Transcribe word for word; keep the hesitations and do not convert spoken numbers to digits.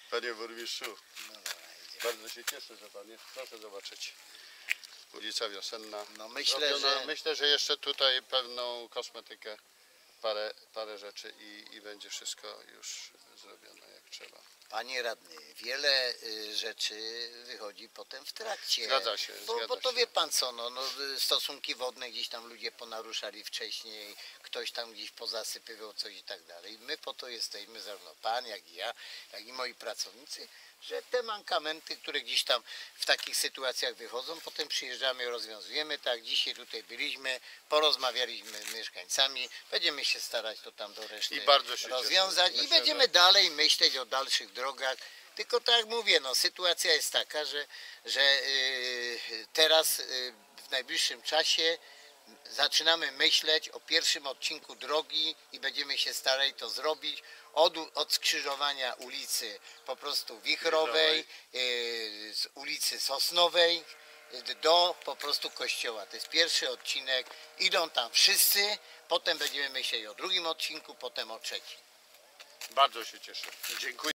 Panie burmistrzu, No dobra, idziemy. bardzo się cieszę, że pan jest. Proszę zobaczyć. Ulica Wiosenna. No myślę, Robiona, że... myślę, że jeszcze tutaj pewną kosmetykę, parę, parę rzeczy i, i będzie wszystko już zrobione jak trzeba. Panie radny, wiele y, rzeczy wychodzi potem w trakcie. Zgadza się, Bo, zgadza bo to się. wie pan co, no, no, y, stosunki wodne gdzieś tam ludzie ponaruszali wcześniej, ktoś tam gdzieś pozasypywał coś i tak dalej. My po to jesteśmy, zarówno pan, jak i ja, jak i moi pracownicy, że te mankamenty, które gdzieś tam w takich sytuacjach wychodzą, potem przyjeżdżamy i rozwiązujemy. Tak, dzisiaj tutaj byliśmy, porozmawialiśmy z mieszkańcami, będziemy się starać to tam do reszty I bardzo się rozwiązać cieszę. i Myślę, będziemy że... dalej myśleć o dalszych drogach. Tylko tak jak mówię, no, sytuacja jest taka, że, że yy, teraz yy, w najbliższym czasie zaczynamy myśleć o pierwszym odcinku drogi i będziemy się starali to zrobić od, od skrzyżowania ulicy po prostu Wichrowej, yy, z ulicy Sosnowej yy, do po prostu kościoła. To jest pierwszy odcinek, idą tam wszyscy, potem będziemy myśleć o drugim odcinku, potem o trzecim. Bardzo się cieszę. Dziękuję.